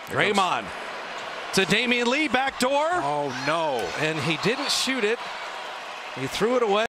Draymond to Damian Lee, back door. Oh, no. And he didn't shoot it. He threw it away.